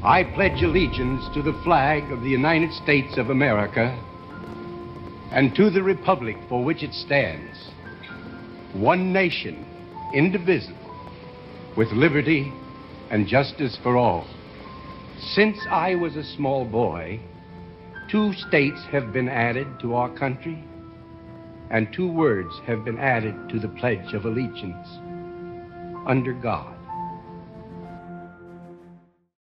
I pledge allegiance to the flag of the United States of America and to the republic for which it stands, one nation, indivisible, with liberty and justice for all. Since I was a small boy, 2 states have been added to our country, and 2 words have been added to the Pledge of Allegiance: under God.